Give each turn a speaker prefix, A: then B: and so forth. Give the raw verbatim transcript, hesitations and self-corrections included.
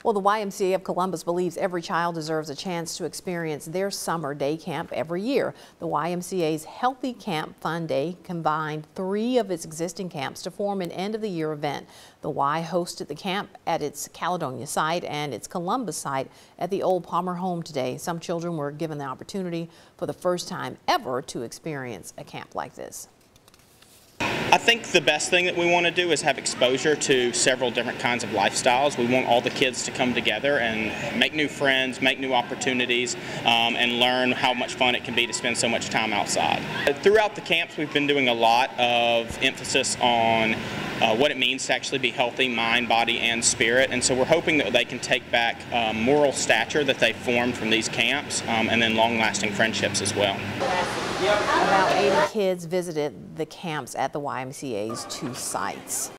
A: Well, the Y M C A of Columbus believes every child deserves a chance to experience their summer day camp every year. The Y M C A's Healthy Camp Fun Day combined three of its existing camps to form an end-of-the-year event. The Y hosted the camp at its Caledonia site and its Columbus site at the old Palmer home today. Some children were given the opportunity for the first time ever to experience a camp like this.
B: I think the best thing that we want to do is have exposure to several different kinds of lifestyles. We want all the kids to come together and make new friends, make new opportunities, um, and learn how much fun it can be to spend so much time outside. Throughout the camps, we've been doing a lot of emphasis on uh, what it means to actually be healthy, mind, body, and spirit. And so we're hoping that they can take back um, moral stature that they formed from these camps, um, and then long-lasting friendships as well.
A: About eighty kids visited the camps at the Y M C A's two sites.